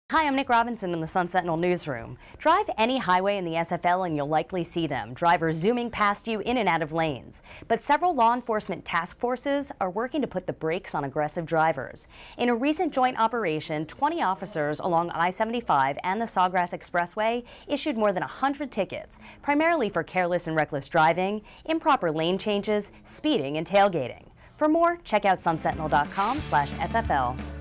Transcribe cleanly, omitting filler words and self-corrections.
Hi, I'm Nick Robinson in the Sun Sentinel newsroom. Drive any highway in the SFL and you'll likely see them, drivers zooming past you in and out of lanes. But several law enforcement task forces are working to put the brakes on aggressive drivers. In a recent joint operation, 20 officers along I-75 and the Sawgrass Expressway issued more than 100 tickets, primarily for careless and reckless driving, improper lane changes, speeding, and tailgating. For more, check out sunsentinel.com/SFL.